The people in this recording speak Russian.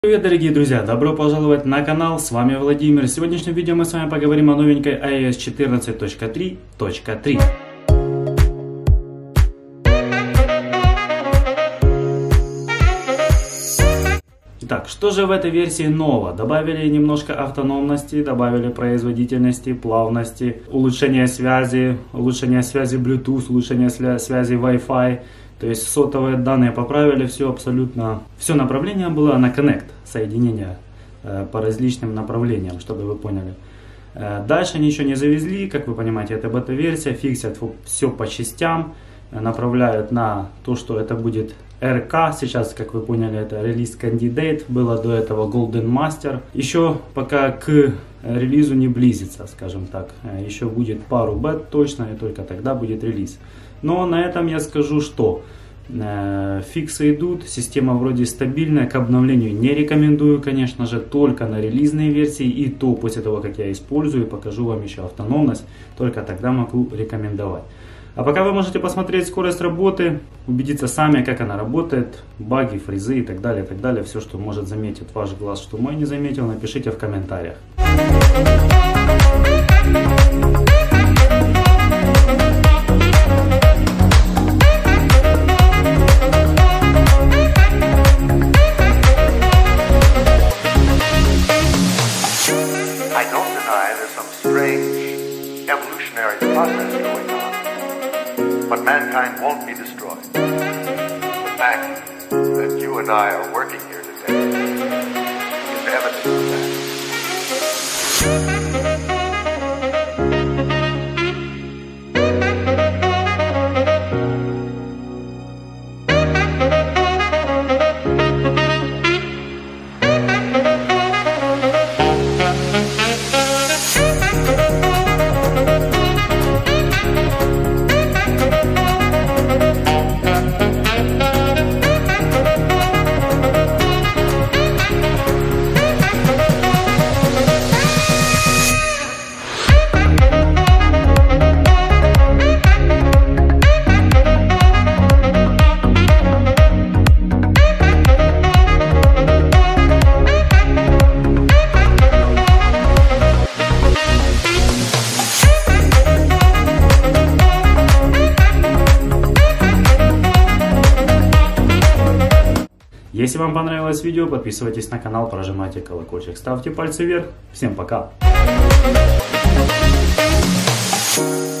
Привет, дорогие друзья! Добро пожаловать на канал, с вами Владимир. В сегодняшнем видео мы с вами поговорим о новенькой iOS 14.3.3. Итак, что же в этой версии нового? Добавили немножко автономности, добавили производительности, плавности, улучшение связи Bluetooth, улучшение связи Wi-Fi. То есть сотовые данные поправили, все абсолютно, все направление было на Connect, соединение по различным направлениям, чтобы вы поняли. Дальше ничего не завезли, как вы понимаете, это бета-версия, фиксят все по частям, направляют на то, что это будет RK, сейчас, как вы поняли, это релиз Candidate, было до этого Golden Master. Еще пока к релизу не близится, скажем так, еще будет пару бет точно, и только тогда будет релиз. Но на этом я скажу, что фиксы идут, система вроде стабильная, к обновлению не рекомендую, конечно же, только на релизные версии, и то после того, как я использую, покажу вам еще автономность, только тогда могу рекомендовать. А пока вы можете посмотреть скорость работы, убедиться сами, как она работает, баги, фризы и так далее, все, что может заметить ваш глаз, что мой не заметил, напишите в комментариях. I don't deny there's some strange evolutionary process going on, but mankind won't be destroyed. The fact that you and I are working here today is evidence of that. Если вам понравилось видео, подписывайтесь на канал, прожимайте колокольчик, ставьте пальцы вверх. Всем пока!